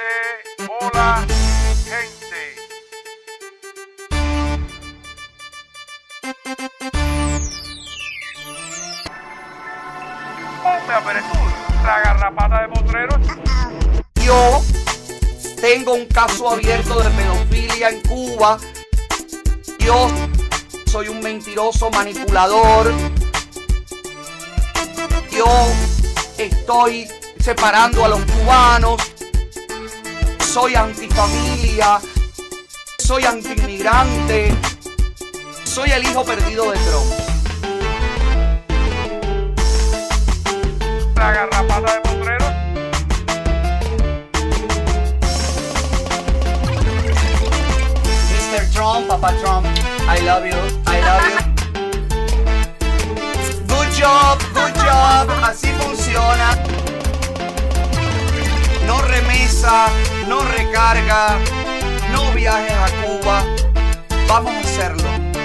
Hola, gente. Ponme a Peretul, la garrapata de potreros. Yo tengo un caso abierto de pedofilia en Cuba. Yo soy un mentiroso manipulador. Yo estoy separando a los cubanos. Soy antifamilia. Soy antiinmigrante. Soy el hijo perdido de Trump. La garrapata de potreros. Mr. Trump, Papa Trump, I love you, I love you. Good job, así funciona. No remesa, no recarga, no viajes a Cuba. Vamos a hacerlo.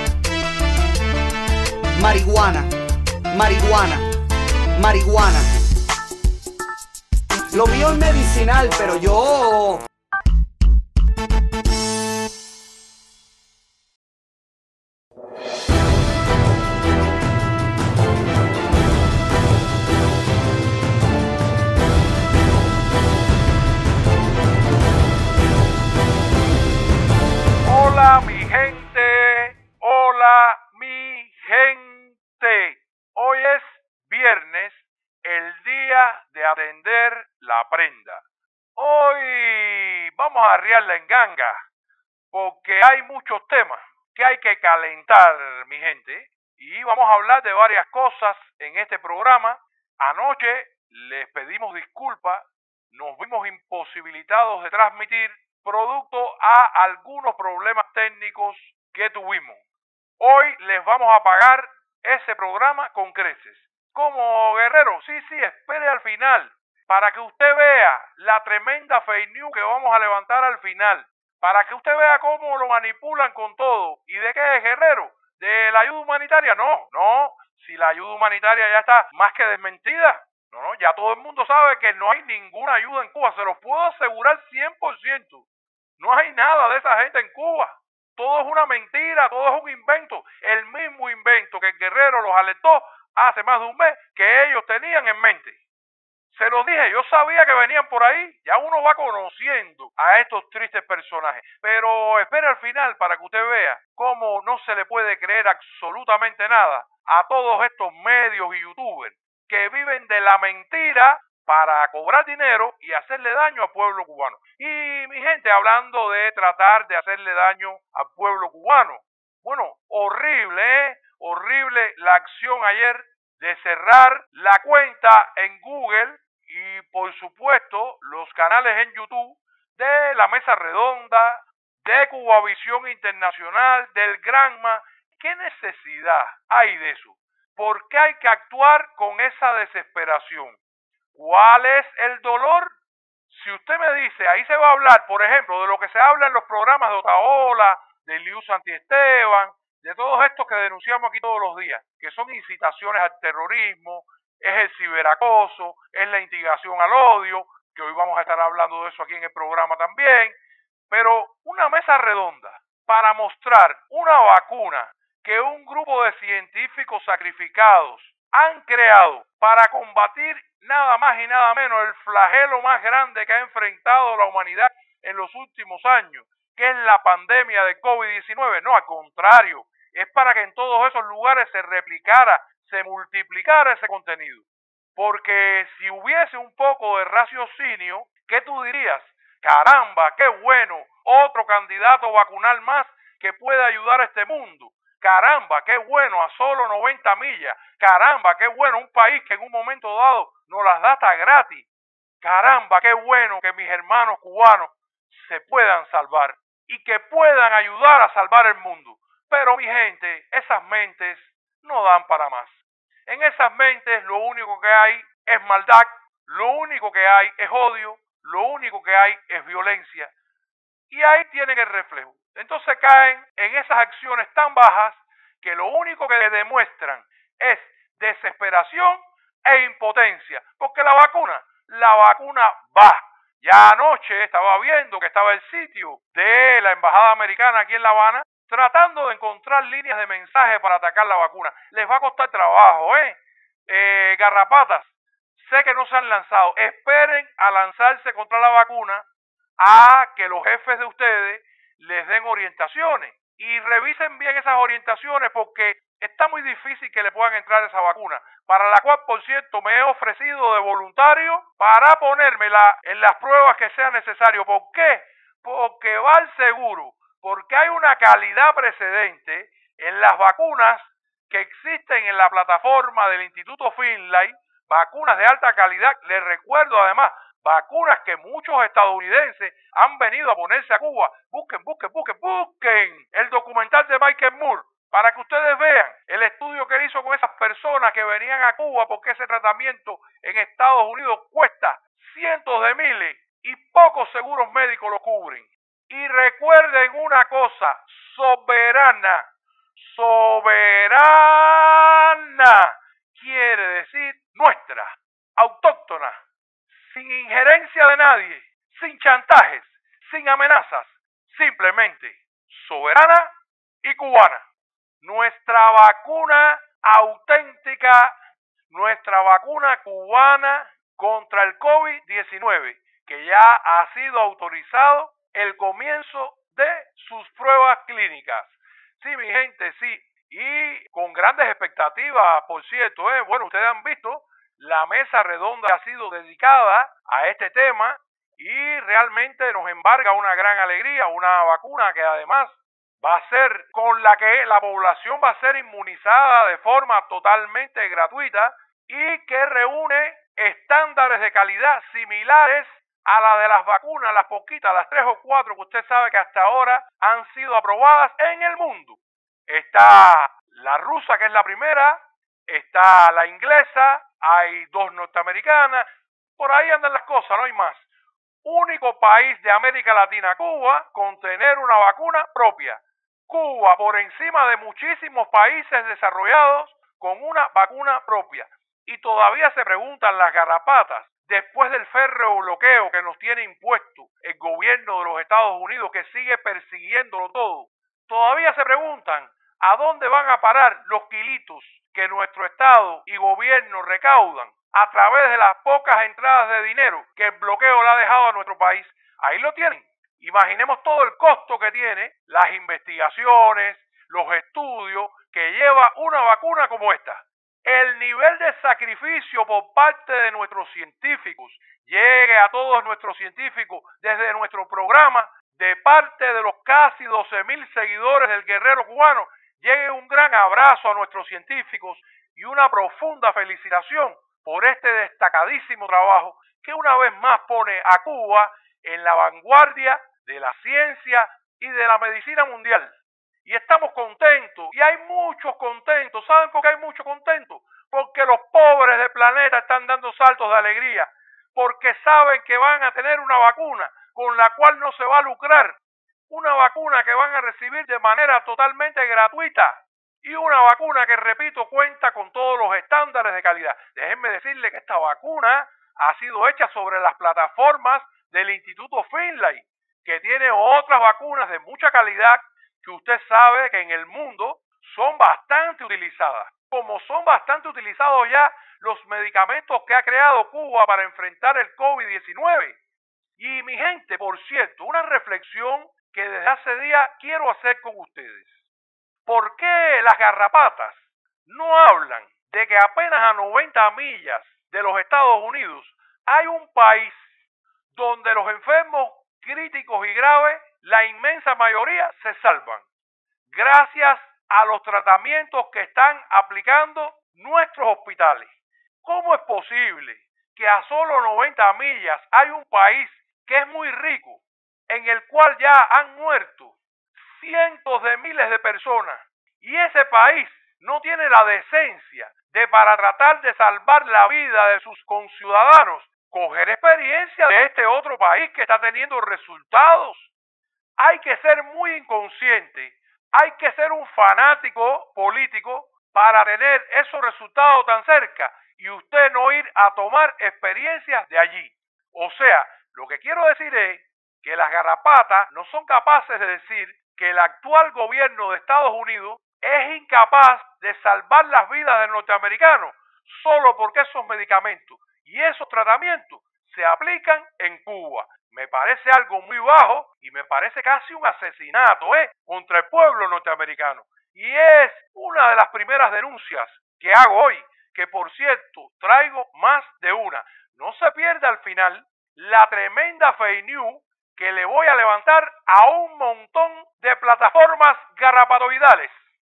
Marihuana, marihuana, marihuana. Lo mío es medicinal, pero yo... Hola, mi gente. Hola, mi gente. Hoy es viernes, el día de atender la prenda. Hoy vamos a arriarla en ganga, porque hay muchos temas que hay que calentar, mi gente. Y vamos a hablar de varias cosas en este programa. Anoche les pedimos disculpas, nos vimos imposibilitados de transmitir producto a algunos problemas técnicos que tuvimos. Hoy les vamos a pagar ese programa con creces. ¿Cómo, guerrero? Sí, espere al final para que usted vea la tremenda fake news que vamos a levantar al final, para que usted vea cómo lo manipulan con todo. ¿Y de qué es, guerrero? ¿De la ayuda humanitaria? No, si la ayuda humanitaria ya está más que desmentida. No, ya todo el mundo sabe que no hay ninguna ayuda en Cuba, se los puedo asegurar 100%. No hay nada de esa gente en Cuba. Todo es una mentira, todo es un invento. El mismo invento que el guerrero los alertó hace más de un mes que ellos tenían en mente. Se los dije, yo sabía que venían por ahí. Ya uno va conociendo a estos tristes personajes. Pero espere al final para que usted vea cómo no se le puede creer absolutamente nada a todos estos medios y youtubers que viven de la mentira para cobrar dinero y hacerle daño al pueblo cubano. Y mi gente, hablando de tratar de hacerle daño al pueblo cubano, bueno, horrible, horrible la acción ayer de cerrar la cuenta en Google y por supuesto los canales en YouTube de La Mesa Redonda, de Cubavisión Internacional, del Granma. ¿Qué necesidad hay de eso? ¿Por qué hay que actuar con esa desesperación? ¿Cuál es el dolor? Si usted me dice, ahí se va a hablar, por ejemplo, de lo que se habla en los programas de Otaola, de Liu Santiesteban, de todos estos que denunciamos aquí todos los días, que son incitaciones al terrorismo, es el ciberacoso, es la instigación al odio, que hoy vamos a estar hablando de eso aquí en el programa también, pero una mesa redonda para mostrar una vacuna que un grupo de científicos sacrificados han creado para combatir nada más y nada menos el flagelo más grande que ha enfrentado la humanidad en los últimos años, que es la pandemia de COVID-19. No, al contrario, es para que en todos esos lugares se replicara, se multiplicara ese contenido. Porque si hubiese un poco de raciocinio, ¿qué tú dirías? Caramba, qué bueno, otro candidato vacunal más que puede ayudar a este mundo. Caramba, qué bueno, a solo 90 millas. Caramba, qué bueno, un país que en un momento dado nos las da hasta gratis. Caramba, qué bueno que mis hermanos cubanos se puedan salvar y que puedan ayudar a salvar el mundo. Pero mi gente, esas mentes no dan para más. En esas mentes lo único que hay es maldad, lo único que hay es odio, lo único que hay es violencia. Y ahí tienen el reflejo. Entonces caen en esas acciones tan bajas que lo único que demuestran es desesperación e impotencia. Porque la vacuna va. Ya anoche estaba viendo que estaba el sitio de la embajada americana aquí en La Habana tratando de encontrar líneas de mensaje para atacar la vacuna. Les va a costar trabajo, garrapatas, sé que no se han lanzado. Esperen a lanzarse contra la vacuna a que los jefes de ustedes les den orientaciones y revisen bien esas orientaciones porque está muy difícil que le puedan entrar esa vacuna, para la cual, por cierto, me he ofrecido de voluntario para ponérmela en las pruebas que sea necesario. ¿Por qué? Porque va al seguro, porque hay una calidad precedente en las vacunas que existen en la plataforma del Instituto Finlay, vacunas de alta calidad. Les recuerdo además, vacunas que muchos estadounidenses han venido a ponerse a Cuba. Busquen el documental de Michael Moore para que ustedes vean el estudio que él hizo con esas personas que venían a Cuba, porque ese tratamiento en Estados Unidos cuesta cientos de miles y pocos seguros médicos lo cubren. Y recuerden una cosa, soberana quiere decir nuestra, autóctona, sin injerencia de nadie, sin chantajes, sin amenazas, simplemente soberana y cubana. Nuestra vacuna auténtica, nuestra vacuna cubana contra el COVID-19, que ya ha sido autorizado el comienzo de sus pruebas clínicas. Sí, mi gente, sí, y con grandes expectativas, por cierto, bueno, ustedes han visto, la mesa redonda ha sido dedicada a este tema y realmente nos embarga una gran alegría, una vacuna que además va a ser con la que la población va a ser inmunizada de forma totalmente gratuita y que reúne estándares de calidad similares a la de las vacunas, las poquitas, las 3 o 4 que usted sabe que hasta ahora han sido aprobadas en el mundo. Está la rusa, que es la primera, está la inglesa, hay 2 norteamericanas, por ahí andan las cosas, no hay más. Único país de América Latina, Cuba, con tener una vacuna propia. Cuba, por encima de muchísimos países desarrollados, con una vacuna propia. Y todavía se preguntan las garrapatas, después del férreo bloqueo que nos tiene impuesto el gobierno de los Estados Unidos, que sigue persiguiéndolo todo, todavía se preguntan a dónde van a parar los kilitos que nuestro Estado y gobierno recaudan a través de las pocas entradas de dinero que el bloqueo le ha dejado a nuestro país. Ahí lo tienen. Imaginemos todo el costo que tiene, las investigaciones, los estudios que lleva una vacuna como esta. El nivel de sacrificio por parte de nuestros científicos, llegue a todos nuestros científicos desde nuestro programa, de parte de los casi 12,000 seguidores del guerrero cubano, llegue un gran abrazo a nuestros científicos y una profunda felicitación por este destacadísimo trabajo que una vez más pone a Cuba en la vanguardia de la ciencia y de la medicina mundial. Y estamos contentos, y hay muchos contentos. ¿Saben por qué hay muchos contentos? Porque los pobres del planeta están dando saltos de alegría, porque saben que van a tener una vacuna con la cual no se va a lucrar, una vacuna que van a recibir de manera totalmente gratuita, y una vacuna que, repito, cuenta con todos los estándares de calidad. Déjenme decirle que esta vacuna ha sido hecha sobre las plataformas del Instituto Finlay, que tiene otras vacunas de mucha calidad que usted sabe que en el mundo son bastante utilizadas, como son bastante utilizados ya los medicamentos que ha creado Cuba para enfrentar el COVID-19. Y mi gente, por cierto, una reflexión que desde hace días quiero hacer con ustedes. ¿Por qué las garrapatas no hablan de que apenas a 90 millas de los Estados Unidos hay un país donde los enfermos críticos y graves, la inmensa mayoría, se salvan gracias a los tratamientos que están aplicando nuestros hospitales? ¿Cómo es posible que a solo 90 millas hay un país que es muy rico, en el cual ya han muerto cientos de miles de personas, y ese país no tiene la decencia de, para tratar de salvar la vida de sus conciudadanos, coger experiencia de este otro país que está teniendo resultados? Hay que ser muy inconsciente, hay que ser un fanático político para tener esos resultados tan cerca y usted no ir a tomar experiencias de allí. O sea, Lo que quiero decir es que las garrapatas no son capaces de decir que el actual gobierno de Estados Unidos es incapaz de salvar las vidas de norteamericanos solo porque esos medicamentos y esos tratamientos se aplican en Cuba. Me parece algo muy bajo y me parece casi un asesinato contra el pueblo norteamericano. Y es una de las primeras denuncias que hago hoy, que por cierto traigo más de una. No se pierda al final la tremenda fake news que le voy a levantar a un montón de plataformas garrapatoidales.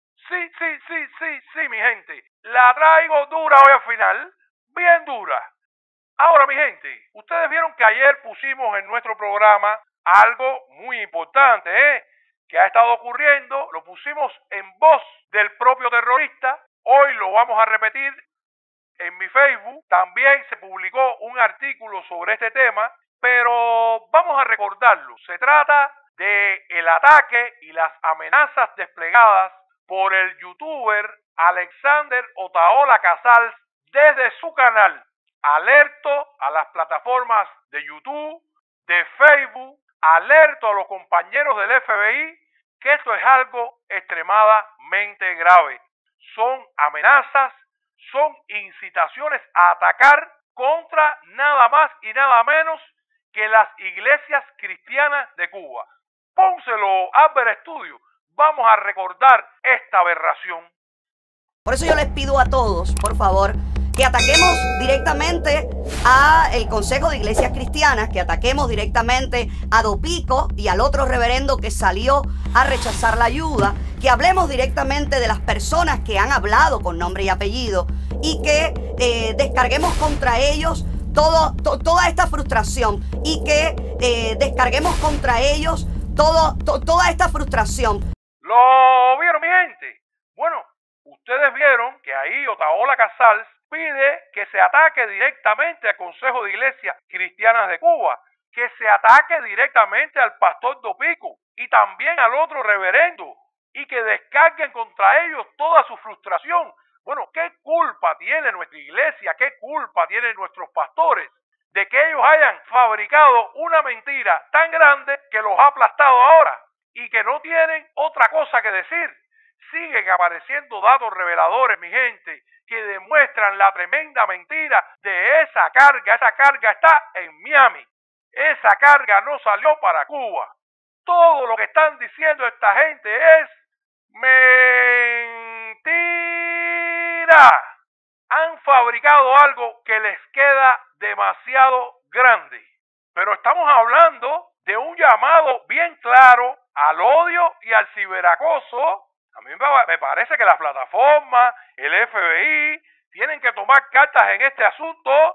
Sí, mi gente. La traigo dura hoy al final, bien dura. Ahora, mi gente, ustedes vieron que ayer pusimos en nuestro programa algo muy importante, que ha estado ocurriendo. Lo pusimos en voz del propio terrorista. Hoy lo vamos a repetir en mi Facebook. También se publicó un artículo sobre este tema, pero vamos a recordarlo. Se trata de el ataque y las amenazas desplegadas por el youtuber Alexander Otaola Casals desde su canal. Alerto a las plataformas de YouTube, de Facebook, alerto a los compañeros del FBI que esto es algo extremadamente grave. Son amenazas, son incitaciones a atacar contra nada más y nada menos que las iglesias cristianas de Cuba. Pónselo, Albert Studio. Vamos a recordar esta aberración. Por eso yo les pido a todos, por favor, que ataquemos directamente a el Consejo de Iglesias Cristianas, que ataquemos directamente a Dopico y al otro reverendo que salió a rechazar la ayuda, que hablemos directamente de las personas que han hablado con nombre y apellido y que descarguemos contra ellos toda esta frustración y que descarguemos contra ellos toda esta frustración. ¿Lo vieron, mi gente? Bueno, ustedes vieron que ahí Otaola Casals pide que se ataque directamente al Consejo de Iglesias Cristianas de Cuba, que se ataque directamente al pastor Dopico y también al otro reverendo y que descarguen contra ellos toda su frustración. Bueno, ¿qué culpa tiene nuestra iglesia? ¿Qué culpa tienen nuestros pastores de que ellos hayan fabricado una mentira tan grande que los ha aplastado ahora y que no tienen otra cosa que decir? Siguen apareciendo datos reveladores, mi gente, que demuestran la tremenda mentira de esa carga. Esa carga está en Miami. Esa carga no salió para Cuba. Todo lo que están diciendo esta gente es mentira. Han fabricado algo que les queda demasiado grande. Pero estamos hablando de un llamado bien claro al odio y al ciberacoso. A mí me parece que las plataformas, el FBI, tienen que tomar cartas en este asunto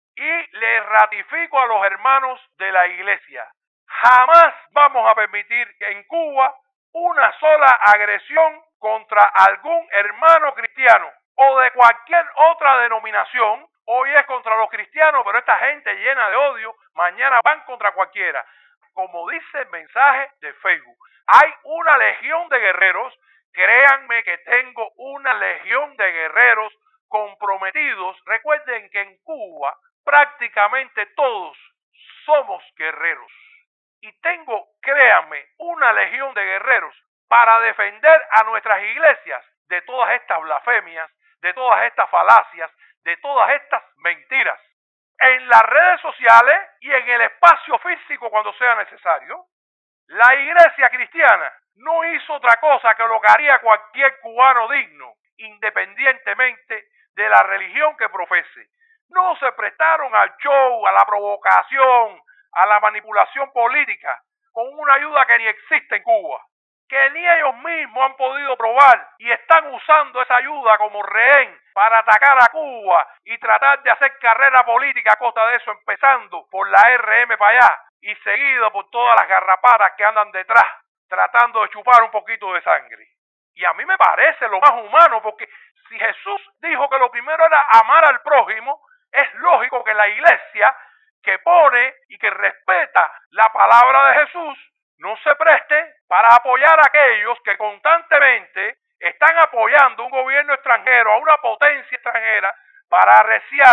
y le ratifico a los hermanos de la iglesia. Jamás vamos a permitir en Cuba una sola agresión contra algún hermano cristiano o de cualquier otra denominación. Hoy es contra los cristianos, pero esta gente llena de odio, mañana van contra cualquiera. Como dice el mensaje de Facebook, hay una legión de guerreros. Créanme que tengo una legión de guerreros comprometidos. Recuerden que en Cuba prácticamente todos somos guerreros. Y tengo, créanme, una legión de guerreros para defender a nuestras iglesias de todas estas blasfemias, de todas estas falacias, de todas estas mentiras. En las redes sociales y en el espacio físico cuando sea necesario, la iglesia cristiana no hizo otra cosa que lo que haría cualquier cubano digno, independientemente de la religión que profese. No se prestaron al show, a la provocación, a la manipulación política, con una ayuda que ni existe en Cuba, que ni ellos mismos han podido probar y están usando esa ayuda como rehén para atacar a Cuba y tratar de hacer carrera política a costa de eso, empezando por la RM para allá y seguido por todas las garrapatas que andan detrás, tratando de chupar un poquito de sangre. Y a mí me parece lo más humano, porque si Jesús dijo que lo primero era amar al prójimo, es lógico que la iglesia que pone y que respeta la palabra de Jesús no se preste para apoyar a aquellos que constantemente están apoyando a un gobierno extranjero, a una potencia extranjera, para arreciar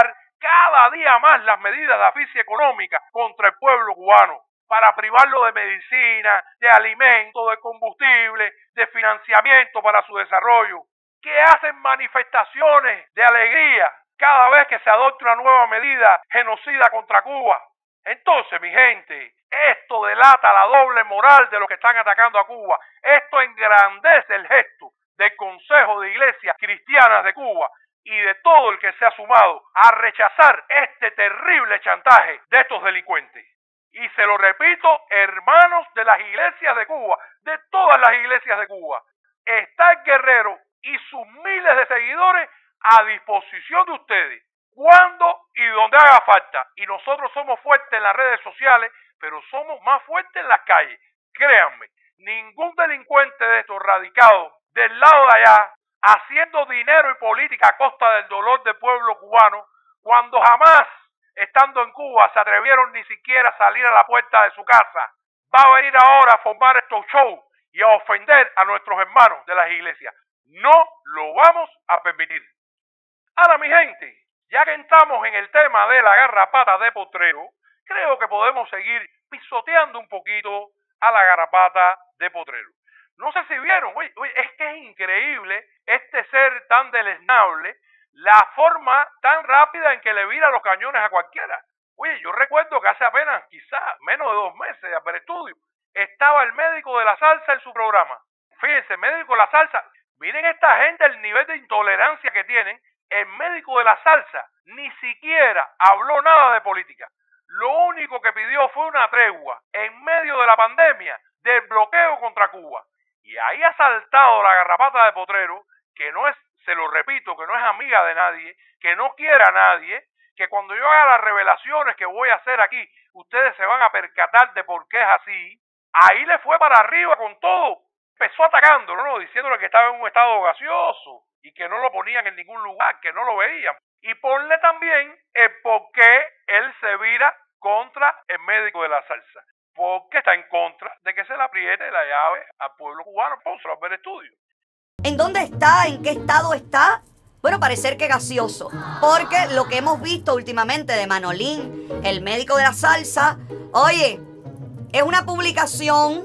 cada día más las medidas de asfixia económica contra el pueblo cubano, para privarlo de medicina, de alimentos, de combustible, de financiamiento para su desarrollo, que hacen manifestaciones de alegría cada vez que se adopta una nueva medida genocida contra Cuba. Entonces, mi gente, esto delata la doble moral de los que están atacando a Cuba. Esto engrandece el gesto del Consejo de Iglesias Cristianas de Cuba y de todo el que se ha sumado a rechazar este terrible chantaje de estos delincuentes. Y se lo repito, hermanos de las iglesias de Cuba, de todas las iglesias de Cuba, está el guerrero y sus miles de seguidores a disposición de ustedes, cuando y donde haga falta. Y nosotros somos fuertes en las redes sociales, pero somos más fuertes en las calles. Créanme, ningún delincuente de estos radicados del lado de allá, haciendo dinero y política a costa del dolor del pueblo cubano, cuando jamás, estando en Cuba, se atrevieron ni siquiera a salir a la puerta de su casa, va a venir ahora a formar estos shows y a ofender a nuestros hermanos de las iglesias. No lo vamos a permitir. Ahora, mi gente, ya que estamos en el tema de la garrapata de Potrero, creo que podemos seguir pisoteando un poquito a la garrapata de Potrero. No sé si vieron, oye, es que es increíble este ser tan deleznable, la forma tan rápida en que le vira los cañones a cualquiera. Oye, yo recuerdo que hace apenas, quizás menos de 2 meses de haber estudio, estaba el médico de la salsa en su programa. Fíjense, médico de la salsa, miren esta gente el nivel de intolerancia que tienen. El médico de la salsa ni siquiera habló nada de política. Lo único que pidió fue una tregua en medio de la pandemia del bloqueo contra Cuba. Y ahí ha saltado la garrapata de Potrero, que no es, se lo repito, que no es amiga de nadie, que no quiere a nadie, que cuando yo haga las revelaciones que voy a hacer aquí, ustedes se van a percatar de por qué es así. Ahí le fue para arriba con todo. Empezó atacándolo, ¿no? Diciéndole que estaba en un estado gaseoso y que no lo ponían en ningún lugar, que no lo veían. Y ponle también el por qué él se vira contra el médico de la salsa. Porque está en contra de que se le apriete la llave al pueblo cubano. Pónselo a ver estudio. ¿En dónde está? ¿En qué estado está? Bueno, parecer que gaseoso. Porque lo que hemos visto últimamente de Manolín, el médico de la salsa, oye, es una publicación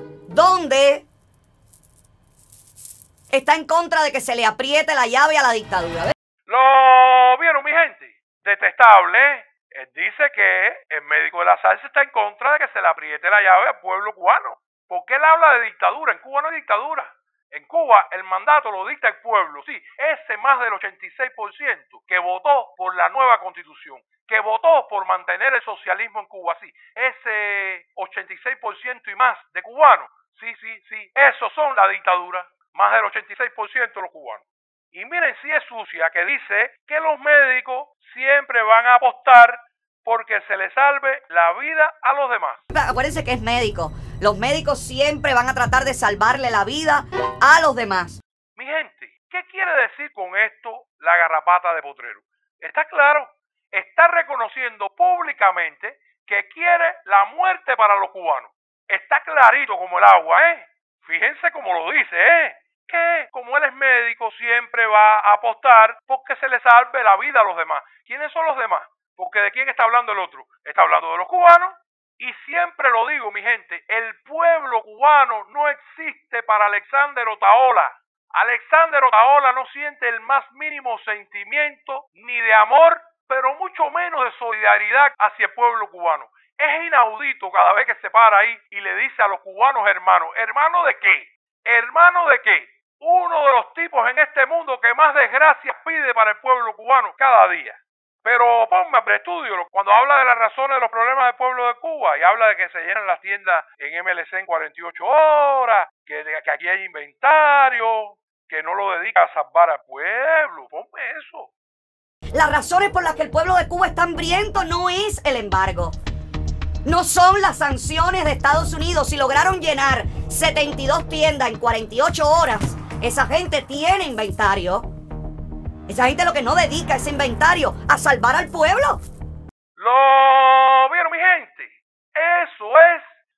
donde está en contra de que se le apriete la llave a la dictadura. ¿Ves? ¿Lo vieron, mi gente? Detestable, ¿eh? Él dice que el médico de la salsa está en contra de que se le apriete la llave al pueblo cubano. ¿Por qué él habla de dictadura? En Cuba no hay dictadura. En Cuba el mandato lo dicta el pueblo, sí, ese más del 86% que votó por la nueva constitución, que votó por mantener el socialismo en Cuba, sí, ese 86% y más de cubanos, sí, esos son la dictadura, más del 86% de los cubanos. Y miren si es sucia, que dice que los médicos siempre van a apostar porque se le salve la vida a los demás. Acuérdense que es médico. Los médicos siempre van a tratar de salvarle la vida a los demás. Mi gente, ¿qué quiere decir con esto la garrapata de Potrero? Está claro, está reconociendo públicamente que quiere la muerte para los cubanos. Está clarito como el agua, ¿eh? Fíjense cómo lo dice, ¿eh? Que como él es médico siempre va a apostar porque se le salve la vida a los demás. ¿Quiénes son los demás? Porque ¿de quién está hablando el otro? Está hablando de los cubanos. Y siempre lo digo, mi gente, el pueblo cubano no existe para Alexander Otaola. Alexander Otaola no siente el más mínimo sentimiento ni de amor, pero mucho menos de solidaridad hacia el pueblo cubano. Es inaudito cada vez que se para ahí y le dice a los cubanos hermanos, ¿hermano de qué? ¿Hermano de qué? Uno de los tipos en este mundo que más desgracias pide para el pueblo cubano cada día. Pero ponme a preestudio cuando habla de las razones de los problemas del pueblo de Cuba y habla de que se llenan las tiendas en MLC en 48 horas, que aquí hay inventario, que no lo dedica a salvar al pueblo. Ponme eso. Las razones por las que el pueblo de Cuba está hambriento no es el embargo. No son las sanciones de Estados Unidos. Si lograron llenar 72 tiendas en 48 horas, esa gente tiene inventario. Esa gente lo que no dedica ese inventario a salvar al pueblo. ¿Lo vieron, mi gente? Eso es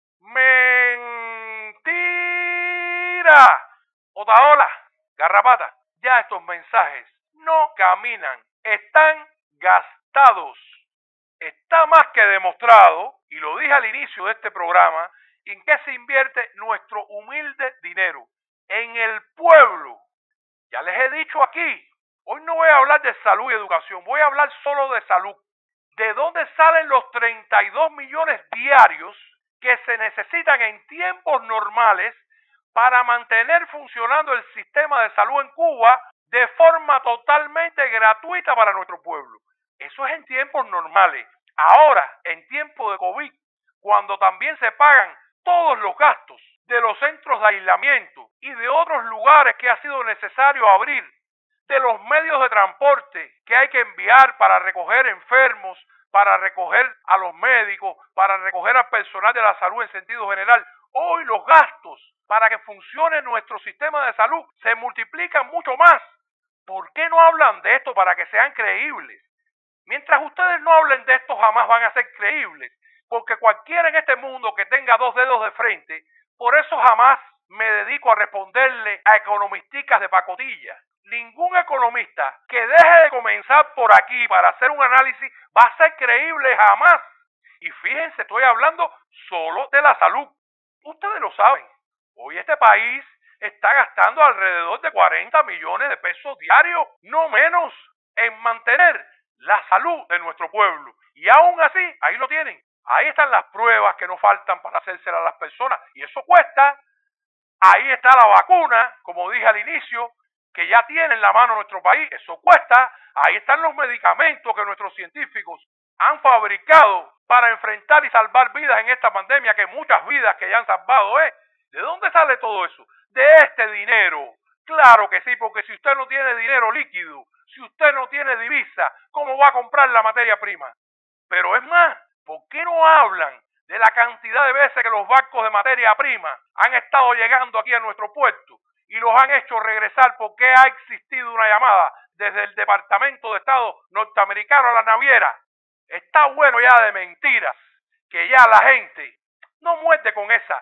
mentira. Otaola, garrapata, ya estos mensajes no caminan. Están gastados. resultados. Está más que demostrado, y lo dije al inicio de este programa, en qué se invierte nuestro humilde dinero, en el pueblo. Ya les he dicho aquí, hoy no voy a hablar de salud y educación, voy a hablar solo de salud. ¿De dónde salen los 32 millones diarios que se necesitan en tiempos normales para mantener funcionando el sistema de salud en Cuba de forma totalmente gratuita para nuestro pueblo? Eso es en tiempos normales. Ahora, en tiempos de COVID, cuando también se pagan todos los gastos de los centros de aislamiento y de otros lugares que ha sido necesario abrir, de los medios de transporte que hay que enviar para recoger enfermos, para recoger a los médicos, para recoger al personal de la salud en sentido general, hoy los gastos para que funcione nuestro sistema de salud se multiplican mucho más. ¿Por qué no hablan de esto para que sean creíbles? Mientras ustedes no hablen de esto, jamás van a ser creíbles, porque cualquiera en este mundo que tenga dos dedos de frente, por eso jamás me dedico a responderle a economisticas de pacotilla. Ningún economista que deje de comenzar por aquí para hacer un análisis va a ser creíble jamás. Y fíjense, estoy hablando solo de la salud. Ustedes lo saben, hoy este país está gastando alrededor de 40 millones de pesos diarios, no menos, en mantener la salud de nuestro pueblo. Y aún así, ahí lo tienen. Ahí están las pruebas que no faltan para hacérselas a las personas. Y eso cuesta. Ahí está la vacuna, como dije al inicio, que ya tiene en la mano nuestro país. Eso cuesta. Ahí están los medicamentos que nuestros científicos han fabricado para enfrentar y salvar vidas en esta pandemia, que muchas vidas que ya han salvado. ¿De dónde sale todo eso? De este dinero. Claro que sí, porque si usted no tiene dinero líquido, si usted no tiene divisa, ¿cómo va a comprar la materia prima? Pero es más, ¿por qué no hablan de la cantidad de veces que los barcos de materia prima han estado llegando aquí a nuestro puerto y los han hecho regresar porque ha existido una llamada desde el Departamento de Estado norteamericano a la naviera? Está bueno ya de mentiras, que ya la gente no muerde con esa.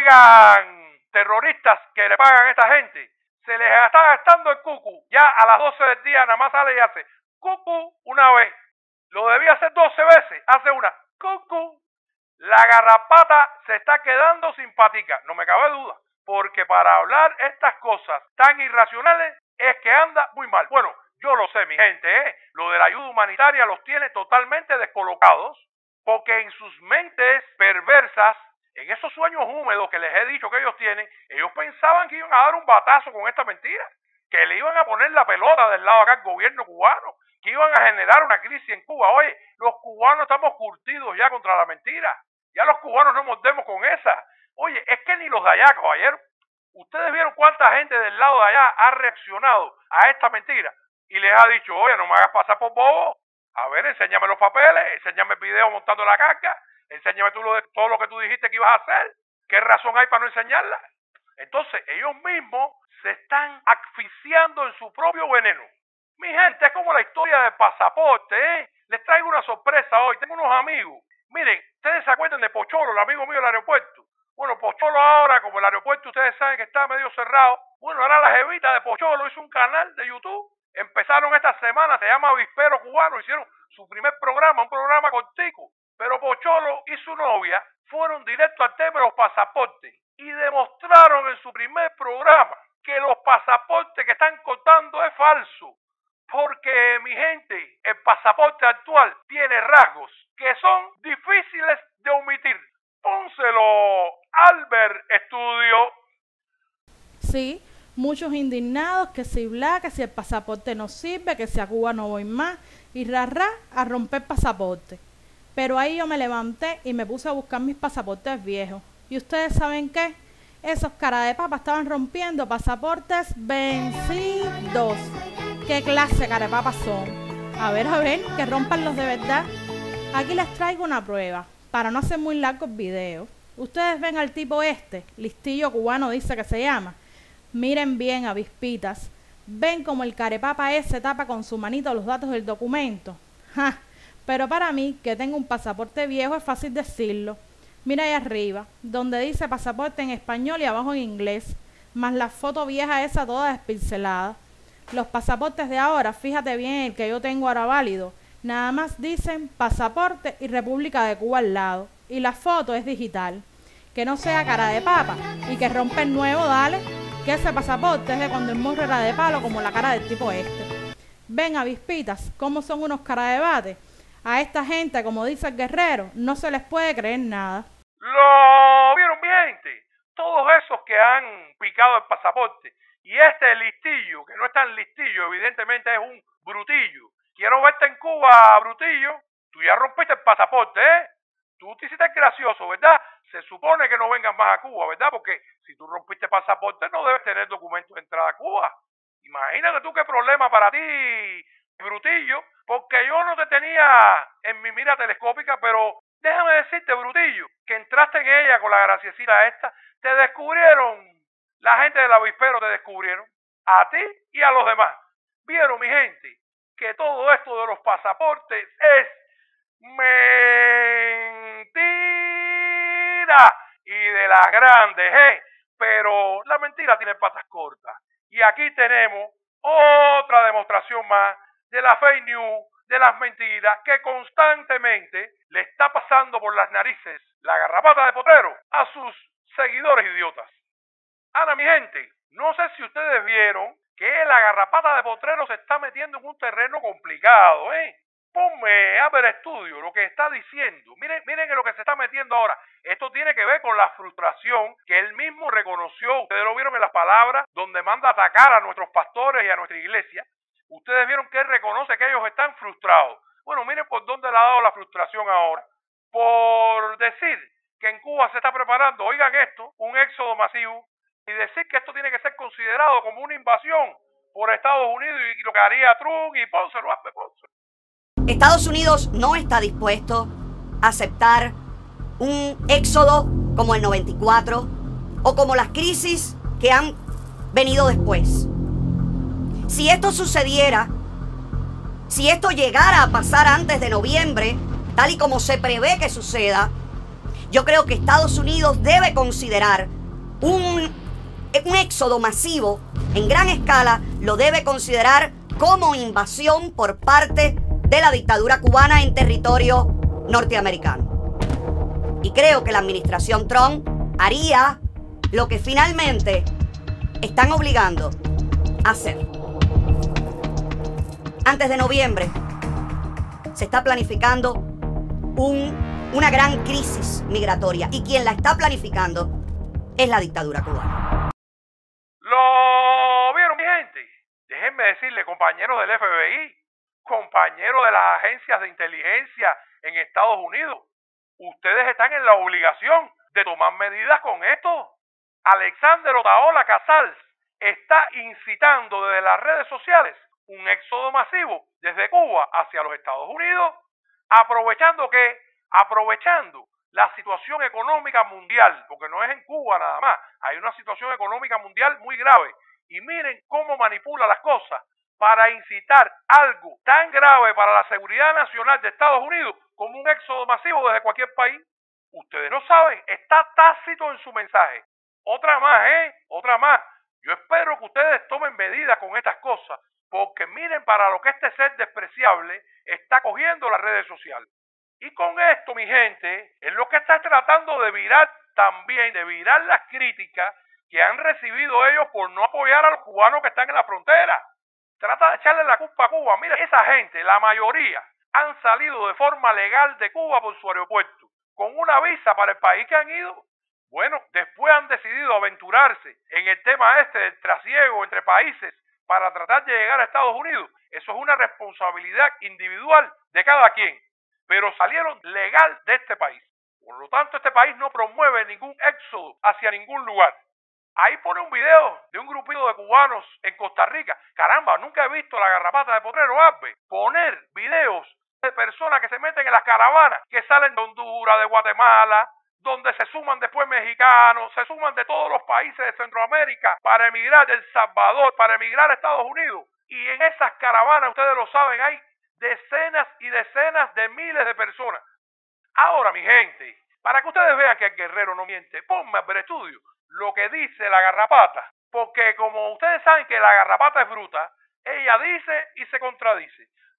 Oigan, terroristas que le pagan a esta gente, se les está gastando el cucu. Ya a las 12 del día nada más sale y hace cucu una vez. Lo debía hacer 12 veces, hace una cucu. La garrapata se está quedando simpática, no me cabe duda, porque para hablar estas cosas tan irracionales es que anda muy mal. Bueno, yo lo sé, mi gente, lo de la ayuda humanitaria los tiene totalmente descolocados, porque en sus mentes perversas, en esos sueños húmedos que les he dicho que ellos tienen, ellos pensaban que iban a dar un batazo con esta mentira, que le iban a poner la pelota del lado acá al gobierno cubano, que iban a generar una crisis en Cuba. Oye, los cubanos estamos curtidos ya contra la mentira. Ya los cubanos no mordemos con esa. Oye, es que ni los de allá, caballero. Ustedes vieron cuánta gente del lado de allá ha reaccionado a esta mentira y les ha dicho, oye, no me hagas pasar por bobo. A ver, enséñame los papeles, enséñame el video montando la carga, enséñame tú todo lo que tú dijiste que ibas a hacer. ¿Qué razón hay para no enseñarla? Entonces, ellos mismos se están asfixiando en su propio veneno. Mi gente, es como la historia del pasaporte, Les traigo una sorpresa hoy. Tengo unos amigos. Miren, ustedes se acuerdan de Pocholo, el amigo mío del aeropuerto. Bueno, Pocholo ahora, como el aeropuerto ustedes saben que está medio cerrado, bueno, ahora la jevita de Pocholo hizo un canal de YouTube. Empezaron esta semana, se llama Avispero Cubano, hicieron su primer programa, un programa cortico. Pero Pocholo y su novia fueron directo al tema de los pasaportes y demostraron en su primer programa que los pasaportes que están cortando es falso. Porque, mi gente, el pasaporte actual tiene rasgos que son difíciles de omitir. Pónselo, Albert Estudio. Sí, muchos indignados que si bla, que si el pasaporte no sirve, que si a Cuba no voy más, y a romper pasaporte. Pero ahí yo me levanté y me puse a buscar mis pasaportes viejos. ¿Y ustedes saben qué? Esos cara de papa estaban rompiendo pasaportes vencidos. ¿Qué clase de cara de papa son? A ver, que rompan los de verdad. Aquí les traigo una prueba, para no hacer muy largo el video. Ustedes ven al tipo este, Listillo Cubano dice que se llama. Miren bien, avispitas. Ven como el carepapa ese tapa con su manito los datos del documento. ¡Ja! Pero para mí, que tengo un pasaporte viejo, es fácil decirlo. Mira ahí arriba, donde dice pasaporte en español y abajo en inglés, más la foto vieja esa toda despixelada. Los pasaportes de ahora, fíjate bien, el que yo tengo ahora válido, Nada más dicen pasaporte y República de Cuba al lado. Y la foto es digital. Que no sea cara de papa y que rompe el nuevo, dale. Que ese pasaporte es de cuando el morro era de palo como la cara del tipo este. Ven, avispitas, cómo son unos cara de bate. A esta gente, como dice el guerrero, no se les puede creer nada. ¿Lo vieron, mi gente? Todos esos que han picado el pasaporte. Y este listillo, que no es tan listillo, evidentemente es un brutillo. Quiero verte en Cuba, brutillo. Tú ya rompiste el pasaporte, ¿eh? Tú te hiciste gracioso, ¿verdad? Se supone que no vengas más a Cuba, ¿verdad? Porque si tú rompiste el pasaporte no debes tener documento de entrada a Cuba. Imagínate tú qué problema para ti, brutillo, porque yo no te tenía en mi mira telescópica, pero déjame decirte, brutillo, que entraste en ella con la graciecita esta, te descubrieron, la gente del avispero te descubrieron, a ti y a los demás. Vieron, mi gente, que todo esto de los pasaportes es mentira y de las grandes, ¿eh? Pero la mentira tiene patas cortas. Y aquí tenemos otra demostración más de la fake news, de las mentiras que constantemente le está pasando por las narices la garrapata de potrero a sus seguidores idiotas. Ahora, mi gente, no sé si ustedes vieron que la garrapata de potrero se está metiendo en un terreno complicado, ¿eh? Ponme a ver estudio lo que está diciendo. Miren en lo que se está metiendo ahora. Esto tiene que ver con la frustración que él mismo reconoció. Ustedes lo vieron en las palabras donde manda atacar a nuestros pastores y a nuestra iglesia. Ustedes vieron que él reconoce que ellos están frustrados. Bueno, miren por dónde le ha dado la frustración ahora. Por decir que en Cuba se está preparando, oigan esto, un éxodo masivo, y decir que esto tiene que ser considerado como una invasión por Estados Unidos y lo que haría Trump y pónselo, pónselo. Estados Unidos no está dispuesto a aceptar un éxodo como el 94 o como las crisis que han venido después. Si esto sucediera, si esto llegara a pasar antes de noviembre, tal y como se prevé que suceda, yo creo que Estados Unidos debe considerar un éxodo masivo en gran escala, lo debe considerar como invasión por parte de la dictadura cubana en territorio norteamericano. Y creo que la administración Trump haría lo que finalmente están obligando a hacer. Antes de noviembre se está planificando una gran crisis migratoria y quien la está planificando es la dictadura cubana. ¿Lo vieron, mi gente? Déjenme decirle, compañeros del FBI, compañeros de las agencias de inteligencia en Estados Unidos, ustedes están en la obligación de tomar medidas con esto. Alexander Otaola Casals está incitando desde las redes sociales un éxodo masivo desde Cuba hacia los Estados Unidos, aprovechando la situación económica mundial, porque no es en Cuba nada más, hay una situación económica mundial muy grave. Y miren cómo manipula las cosas para incitar algo tan grave para la seguridad nacional de Estados Unidos como un éxodo masivo desde cualquier país. Ustedes no saben, está tácito en su mensaje. Otra más, otra más. Yo espero que ustedes tomen medidas con estas cosas, porque miren para lo que este ser despreciable está cogiendo las redes sociales. Y con esto, mi gente, es lo que está tratando de virar también, de virar las críticas que han recibido ellos por no apoyar a los cubanos que están en la frontera. Trata de echarle la culpa a Cuba. Mira, esa gente, la mayoría, han salido de forma legal de Cuba por su aeropuerto, con una visa para el país que han ido. Bueno, después han decidido aventurarse en el tema este del trasiego entre países para tratar de llegar a Estados Unidos. Eso es una responsabilidad individual de cada quien. Pero salieron legal de este país. Por lo tanto, este país no promueve ningún éxodo hacia ningún lugar. Ahí pone un video de un grupito de cubanos en Costa Rica. Caramba, nunca he visto la garrapata de Potrero Arbe poner videos de personas que se meten en las caravanas, que salen de Honduras, de Guatemala, donde se suman después mexicanos, se suman de todos los países de Centroamérica para emigrar de El Salvador, para emigrar a Estados Unidos. Y en esas caravanas, ustedes lo saben, hay decenas y decenas de miles de personas. Ahora, mi gente, para que ustedes vean que el guerrero no miente, ponme a ver estudio lo que dice la garrapata, porque como ustedes saben que la garrapata es bruta, ella dice y se contradice.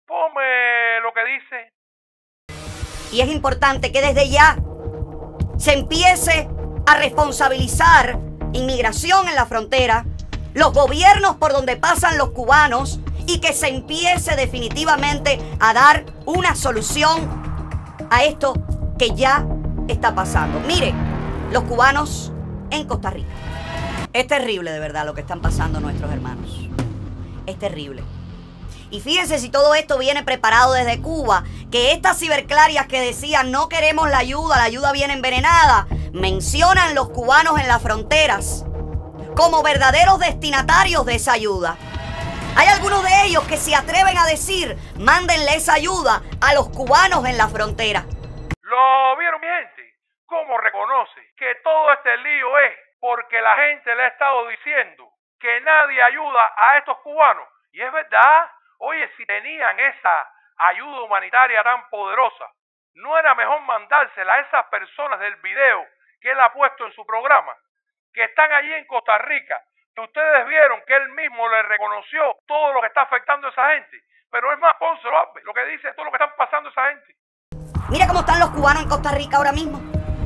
Ponme lo que dice. Y es importante que desde ya se empiece a responsabilizar inmigración en la frontera, los gobiernos por donde pasan los cubanos, y que se empiece definitivamente a dar una solución a esto que ya está pasando. Mire, los cubanos en Costa Rica. Es terrible de verdad lo que están pasando nuestros hermanos. Es terrible. Y fíjense si todo esto viene preparado desde Cuba, que estas ciberclarias que decían no queremos la ayuda viene envenenada, mencionan los cubanos en las fronteras como verdaderos destinatarios de esa ayuda. Hay algunos de ellos que se atreven a decir, mándenle esa ayuda a los cubanos en la frontera. ¿Lo vieron, mi gente? ¿Cómo reconoce que todo este lío es porque la gente le ha estado diciendo que nadie ayuda a estos cubanos? Y es verdad. Oye, si tenían esa ayuda humanitaria tan poderosa, ¿no era mejor mandársela a esas personas del video que él ha puesto en su programa, que están allí en Costa Rica, que ustedes vieron que él mismo le reconoció todo lo que está afectando a esa gente? Pero es más, pónselo, lo que dice todo lo que están pasando a esa gente. Mira cómo están los cubanos en Costa Rica ahora mismo.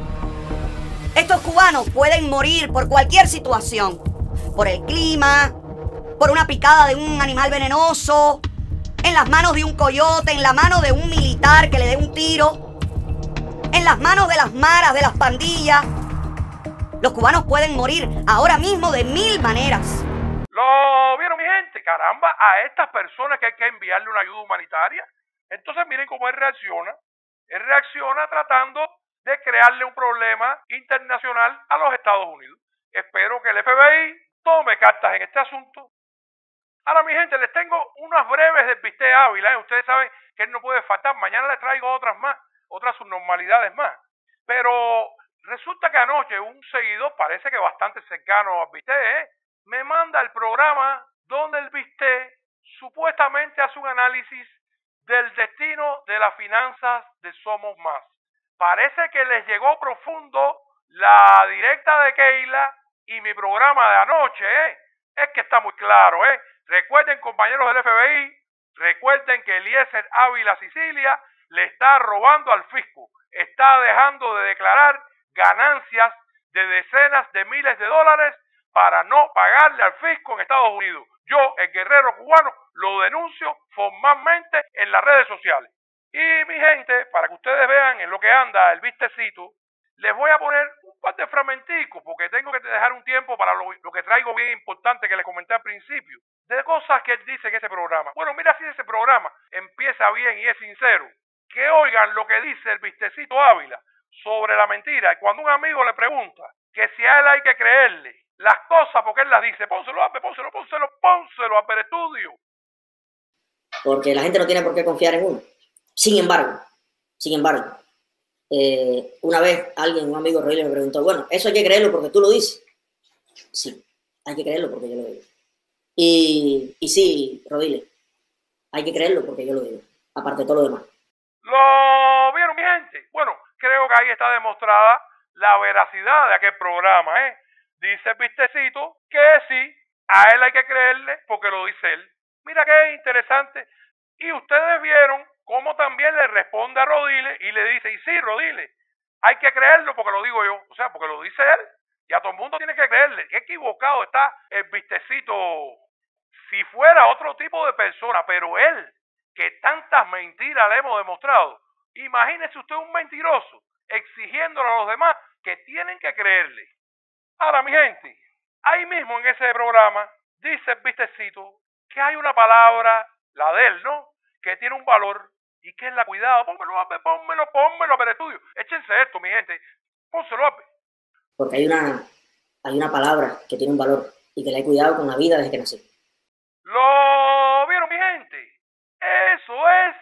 Estos cubanos pueden morir por cualquier situación, por el clima, por una picada de un animal venenoso, en las manos de un coyote, en la mano de un militar que le dé un tiro, en las manos de las maras, de las pandillas. Los cubanos pueden morir ahora mismo de 1000 maneras. ¿Lo vieron, mi gente? Caramba, a estas personas que hay que enviarle una ayuda humanitaria. Entonces miren cómo él reacciona. Él reacciona tratando de crearle un problema internacional a los Estados Unidos. Espero que el FBI tome cartas en este asunto. Ahora, mi gente, les tengo unas breves del Bistec Ávila. Ustedes saben que él no puede faltar. Mañana les traigo otras más, otras subnormalidades más. Pero resulta que anoche un seguidor, parece que bastante cercano al Bistec, me manda el programa donde el Bistec supuestamente hace un análisis del destino de las finanzas de Somos Más. Parece que les llegó profundo la directa de Keila y mi programa de anoche, Es que está muy claro, Recuerden, compañeros del FBI, recuerden que Eliezer Ávila Sicilia le está robando al fisco. Está dejando de declarar ganancias de decenas de miles de dólares para no pagarle al fisco en Estados Unidos. Yo, el guerrero cubano, lo denuncio formalmente en las redes sociales. Y mi gente, para que ustedes vean en lo que anda el vistecito, les voy a poner un par de fragmenticos, porque tengo que dejar un tiempo para lo que traigo bien importante que les comenté al principio, de cosas que él dice en ese programa. Bueno, mira si ese programa empieza bien y es sincero, que oigan lo que dice el Vistecito Ávila sobre la mentira. Y cuando un amigo le pregunta que si a él hay que creerle las cosas porque él las dice, pónselo a Perestudio. Porque la gente no tiene por qué confiar en uno. Sin embargo, una vez un amigo Rodríguez me preguntó, bueno, eso hay que creerlo porque tú lo dices. Sí, hay que creerlo porque yo lo digo. Y sí, Rodríguez, hay que creerlo porque yo lo digo, aparte de todo lo demás. ¿Lo vieron, mi gente? Bueno, creo que ahí está demostrada la veracidad de aquel programa, Dice el Vistecito que sí, a él hay que creerle porque lo dice él. Mira qué interesante. Y ustedes vieron cómo también le responde a Rodiles y le dice, y sí, Rodiles, hay que creerlo porque lo digo yo, o sea, porque lo dice él, y a todo el mundo tiene que creerle. Qué equivocado está el Vistecito. Si fuera otro tipo de persona, pero él, que tantas mentiras le hemos demostrado, imagínese usted un mentiroso exigiéndole a los demás que tienen que creerle. Ahora, mi gente, ahí mismo en ese programa dice el Vistecito que hay una palabra, la de él, ¿no?, que tiene un valor y que es la cuidado. Pónmelo a ver estudio. Échense esto, mi gente. Pónselo a ver. Porque hay una palabra que tiene un valor y que le he cuidado con la vida desde que nací. ¿Lo vieron, mi gente? Eso es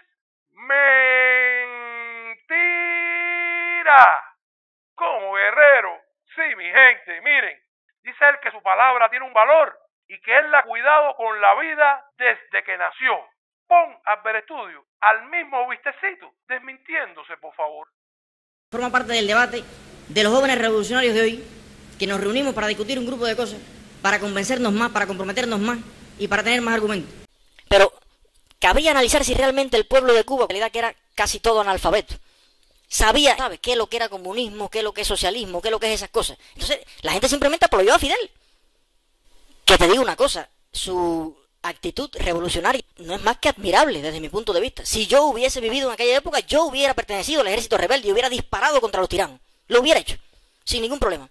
mentira. Como guerrero. Sí, mi gente, miren. Dice él que su palabra tiene un valor y que él la ha cuidado con la vida desde que nació. Pon al ver estudio al mismo Vistecito desmintiéndose, por favor. Forma parte del debate de los jóvenes revolucionarios de hoy, que nos reunimos para discutir un grupo de cosas, para convencernos más, para comprometernos más y para tener más argumentos. Pero cabría analizar si realmente el pueblo de Cuba, en realidad que era casi todo analfabeto, sabía, ¿sabes?, qué es lo que era comunismo, qué es lo que es socialismo, qué es lo que es esas cosas. Entonces, la gente simplemente apoyó a Fidel. Que te digo una cosa, su actitud revolucionaria no es más que admirable desde mi punto de vista. Si yo hubiese vivido en aquella época, yo hubiera pertenecido al ejército rebelde y hubiera disparado contra los tiranos. Lo hubiera hecho, sin ningún problema.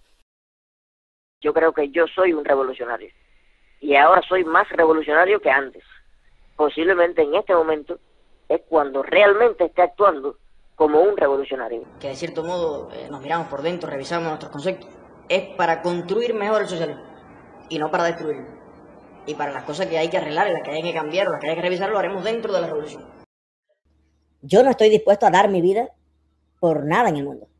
Yo creo que yo soy un revolucionario. Y ahora soy más revolucionario que antes. Posiblemente en este momento es cuando realmente esté actuando como un revolucionario. Que de cierto modo nos miramos por dentro, revisamos nuestros conceptos. Es para construir mejor el socialismo y no para destruirlo. Y para las cosas que hay que arreglar, las que hay que cambiar o las que hay que revisar, lo haremos dentro de la revolución. Yo no estoy dispuesto a dar mi vida por nada en el mundo.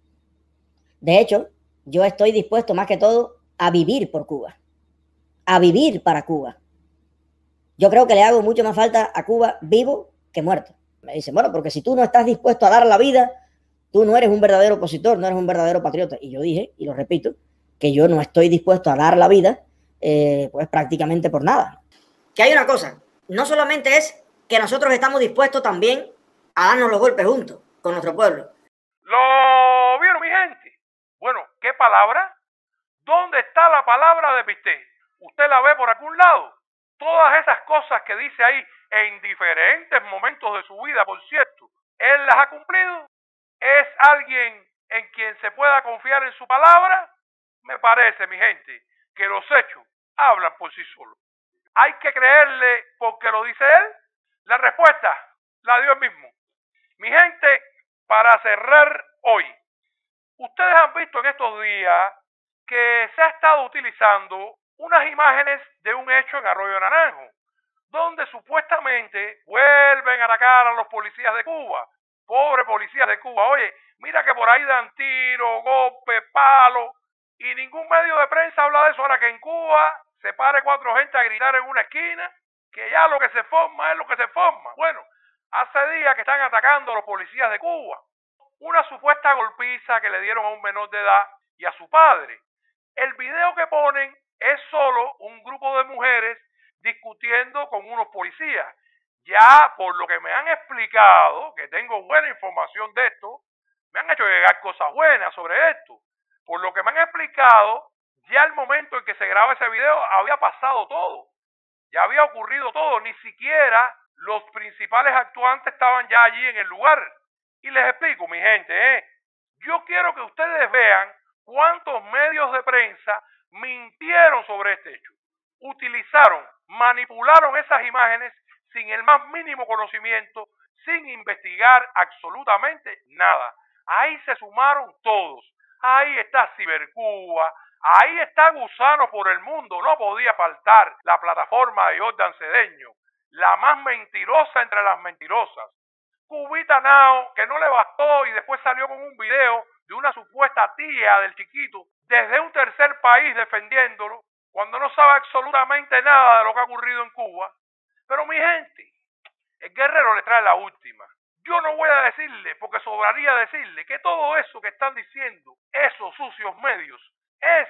De hecho, yo estoy dispuesto más que todo a vivir por Cuba, a vivir para Cuba. Yo creo que le hago mucho más falta a Cuba vivo que muerto. Me dicen, bueno, porque si tú no estás dispuesto a dar la vida, tú no eres un verdadero opositor, no eres un verdadero patriota. Y yo dije, y lo repito, que yo no estoy dispuesto a dar la vida, pues prácticamente por nada. Que hay una cosa, no solamente es que nosotros estamos dispuestos también a darnos los golpes juntos con nuestro pueblo. ¿Lo vieron, mi gente? Bueno, ¿qué palabra? ¿Dónde está la palabra de Pisté? ¿Usted la ve por algún lado? Todas esas cosas que dice ahí en diferentes momentos de su vida, por cierto, ¿él las ha cumplido? ¿Es alguien en quien se pueda confiar en su palabra? Me parece, mi gente, que los hechos hablan por sí solos. ¿Hay que creerle porque lo dice él? La respuesta la dio él mismo. Mi gente, para cerrar hoy, ustedes han visto en estos días que se ha estado utilizando unas imágenes de un hecho en Arroyo Naranjo, donde supuestamente vuelven a atacar a los policías de Cuba. Pobres policías de Cuba, oye, mira que por ahí dan tiros, golpes, palos, y ningún medio de prensa habla de eso. Ahora que en Cuba se pare 4 gente a gritar en una esquina, que ya lo que se forma es lo que se forma. Bueno, hace días que están atacando a los policías de Cuba. Una supuesta golpiza que le dieron a un menor de edad y a su padre. El video que ponen es solo un grupo de mujeres discutiendo con unos policías. Ya por lo que me han explicado, que tengo buena información de esto, me han hecho llegar cosas buenas sobre esto. Por lo que me han explicado, ya el momento en que se graba ese video había pasado todo. Ya había ocurrido todo, ni siquiera los principales actuantes estaban ya allí en el lugar. Y les explico, mi gente, yo quiero que ustedes vean cuántos medios de prensa mintieron sobre este hecho. Utilizaron, manipularon esas imágenes sin el más mínimo conocimiento, sin investigar absolutamente nada. Ahí se sumaron todos. Ahí está Cibercuba, ahí está Gusano por el Mundo, no podía faltar la plataforma de Jordan Cedeño, la más mentirosa entre las mentirosas. Cubita Now, que no le bastó y después salió con un video de una supuesta tía del chiquito desde un tercer país defendiéndolo, cuando no sabe absolutamente nada de lo que ha ocurrido en Cuba. Pero mi gente, el guerrero le trae la última. Yo no voy a decirle, porque sobraría decirle, que todo eso que están diciendo esos sucios medios es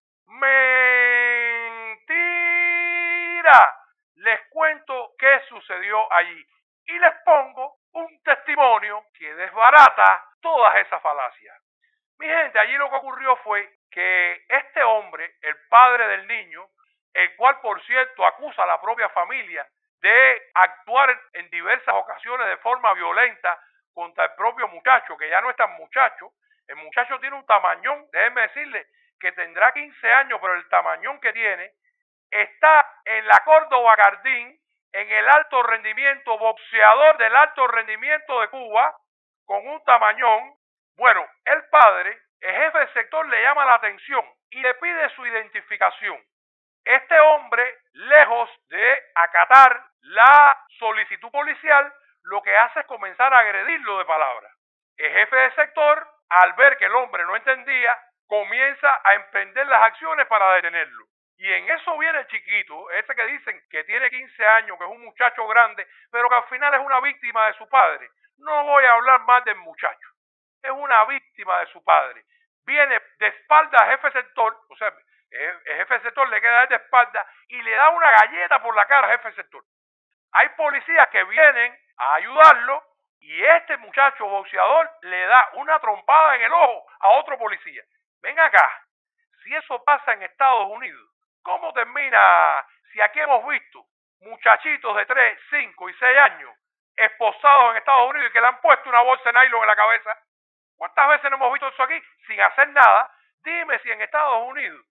mentira. Les cuento qué sucedió allí y les pongo un testimonio que desbarata todas esas falacias. Mi gente, allí lo que ocurrió fue que este hombre, el padre del niño, el cual por cierto acusa a la propia familia de actuar en diversas ocasiones de forma violenta contra el propio muchacho, que ya no es tan muchacho. El muchacho tiene un tamañón, déjenme decirle que tendrá 15 años, pero el tamañón que tiene está en la Córdoba Gardín, en el alto rendimiento, boxeador del alto rendimiento de Cuba, con un tamañón. Bueno, el padre, el jefe del sector, le llama la atención y le pide su identificación. Este hombre, lejos de acatar la solicitud policial, lo que hace es comenzar a agredirlo de palabra. El jefe del sector, al ver que el hombre no entendía, comienza a emprender las acciones para detenerlo. Y en eso viene el chiquito, ese que dicen que tiene 15 años, que es un muchacho grande, pero que al final es una víctima de su padre. No voy a hablar más del muchacho. Es una víctima de su padre. Viene de espalda al jefe sector, o sea, el jefe sector le queda de espalda y le da una galleta por la cara al jefe sector. Hay policías que vienen a ayudarlo y este muchacho boxeador le da una trompada en el ojo a otro policía. Ven acá, si eso pasa en Estados Unidos, ¿cómo termina si aquí hemos visto muchachitos de 3, 5 y 6 años esposados en Estados Unidos y que le han puesto una bolsa de nylon en la cabeza? ¿Cuántas veces no hemos visto eso aquí sin hacer nada? Dime si en Estados Unidos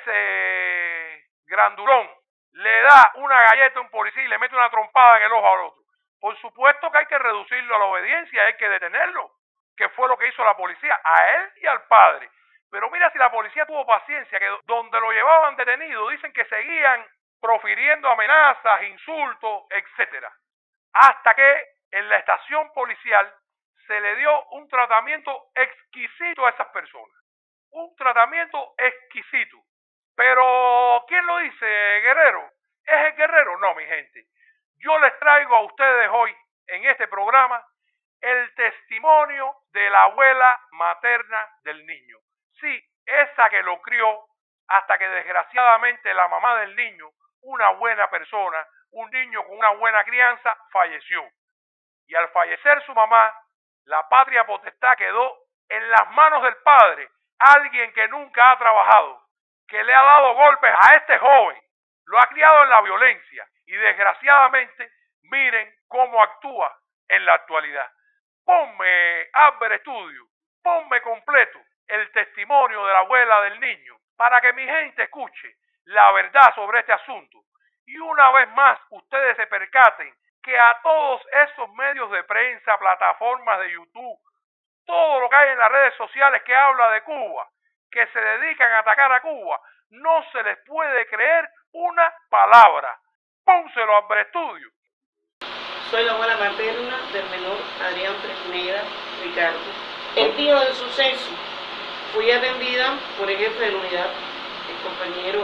ese grandulón le da una galleta a un policía y le mete una trompada en el ojo al otro. Por supuesto que hay que reducirlo a la obediencia, hay que detenerlo, que fue lo que hizo la policía, a él y al padre. Pero mira si la policía tuvo paciencia, que donde lo llevaban detenido dicen que seguían profiriendo amenazas, insultos, etcétera. Hasta que en la estación policial se le dio un tratamiento exquisito a esas personas. Un tratamiento exquisito. Pero, ¿quién lo dice, Guerrero? ¿Es el Guerrero? No, mi gente. Yo les traigo a ustedes hoy, en este programa, el testimonio de la abuela materna del niño. Sí, esa que lo crió hasta que desgraciadamente la mamá del niño, una buena persona, un niño con una buena crianza, falleció. Y al fallecer su mamá, la patria potestad quedó en las manos del padre, alguien que nunca ha trabajado, que le ha dado golpes a este joven, lo ha criado en la violencia y desgraciadamente miren cómo actúa en la actualidad. Ponme, Albert Studio, ponme completo el testimonio de la abuela del niño para que mi gente escuche la verdad sobre este asunto y una vez más ustedes se percaten que a todos esos medios de prensa, plataformas de YouTube, todo lo que hay en las redes sociales que habla de Cuba, que se dedican a atacar a Cuba, no se les puede creer una palabra. Pónselo a Estudio. Soy la abuela materna del menor Adrián Fresneda Ricardo. El día del suceso fui atendida por el jefe de la unidad, el compañero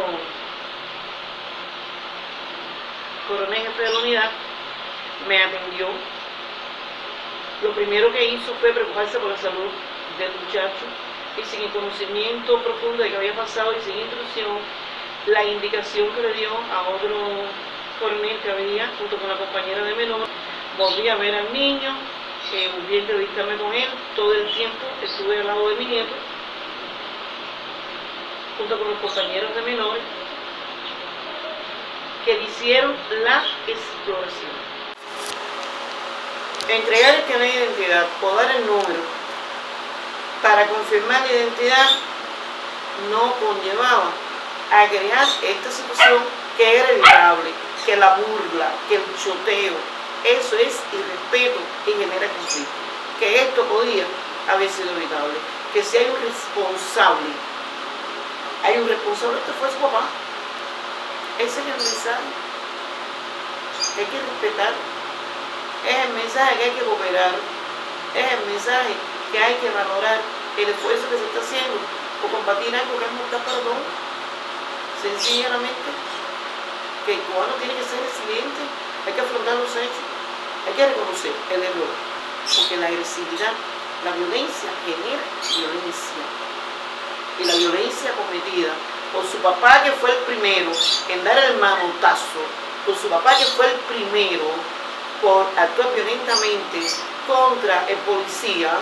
coronel jefe de la unidad, me atendió. Lo primero que hizo fue preocuparse por la salud del muchacho y sin el conocimiento profundo de que había pasado y sin instrucción, la indicación que le dio a otro coronel que había junto con la compañera de menor, volví a ver al niño, volví a entrevistarme con él, todo el tiempo estuve al lado de mi nieto, junto con los compañeros de menores, que le hicieron la exploración. Entregar el carnet de identidad o dar el número para confirmar la identidad no conllevaba a crear esta situación que era evitable, que la burla, que el choteo, eso es irrespeto y genera conflicto. Que esto podía haber sido evitable, que si hay un responsable, este fue su papá. Ese es el mensaje que hay que respetar, es el mensaje que hay que cooperar, es el mensaje que hay que valorar el esfuerzo que se está haciendo por combatir algo que es mortal para todos. Sencillamente, que el cubano tiene que ser resiliente, hay que afrontar los hechos, hay que reconocer el error, porque la agresividad, la violencia genera violencia. Y la violencia cometida por su papá, que fue el primero en dar el manotazo, por su papá, que fue el primero por actuar violentamente contra el policía,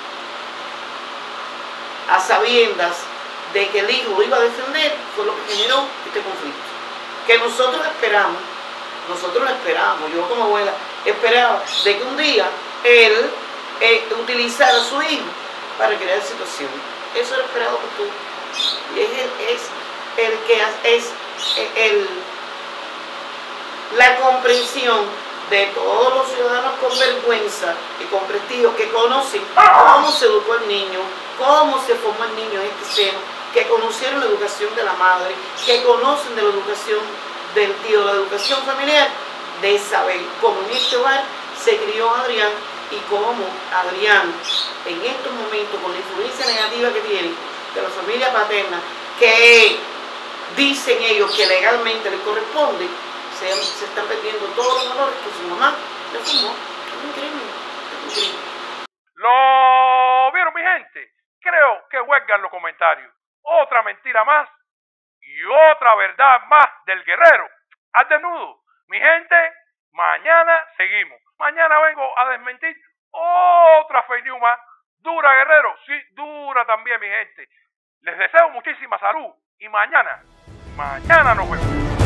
a sabiendas de que el hijo lo iba a defender, fue lo que generó este conflicto. Que nosotros esperamos, yo como abuela esperaba de que un día él utilizara a su hijo para crear situación. Eso era esperado por todos. Y la comprensión de todos los ciudadanos con vergüenza y con prestigio, que conocen cómo se educó el niño, cómo se formó el niño en este seno, que conocieron la educación de la madre, que conocen de la educación del tío, la educación familiar, de saber cómo en este hogar se crió Adrián y cómo Adrián en estos momentos, con la influencia negativa que tiene de la familia paterna, que dicen ellos que legalmente les corresponde, se están perdiendo todos los valores que su mamá le formó. Es increíble. ¿Lo vieron, mi gente? Creo que huelgan los comentarios. Otra mentira más y otra verdad más del Guerrero al desnudo. Mi gente, Mañana seguimos. Mañana vengo a desmentir otra fake news más. Dura, guerrero. Sí, dura también, mi gente. Les deseo muchísima salud. Y mañana nos vemos.